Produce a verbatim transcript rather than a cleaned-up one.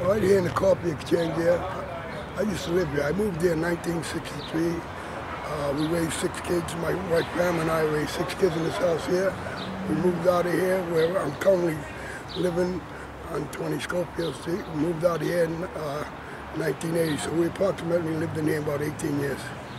Right here in the Coffee Exchange here. I used to live here. I moved here in nineteen sixty-three. Uh, we raised six kids. My wife Pam and I raised six kids in this house here. We moved out of here where I'm currently living on twenty Schofield Street. We moved out of here in uh, nineteen eighty, so we approximately lived in here about eighteen years.